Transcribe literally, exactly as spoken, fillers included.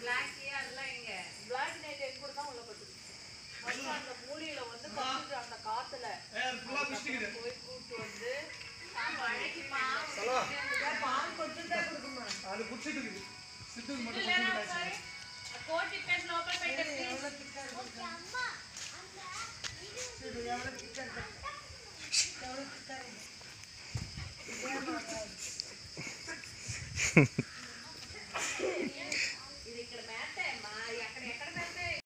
black tea அதெல்லாம் எங்க black night எங்க கூட தான் உள்ள போட்டு வந்து அந்த மூலையில வந்து கட்டிட்டு அந்த காத்துல போய் கூட்டு வந்து மழைக்கு பால் கொஞ்சம் தான் கொடுக்குமா அது குடிச்சிட்டு இருக்கு சித்து மட்டும் கோட்டி பேஸ் லோக்கல் பெயிண்டர் எவ்வளவு கிட்ட இருக்கு அம்மா அந்த இது எவ்வளவு கிட்ட இருக்கு எவ்வளவு கிட்ட இருக்கு